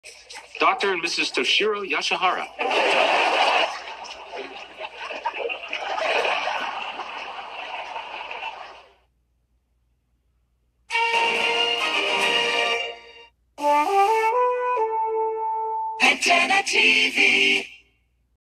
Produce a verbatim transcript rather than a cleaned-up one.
Doctor and Missus Toshiro Yashihara. Antenna T V.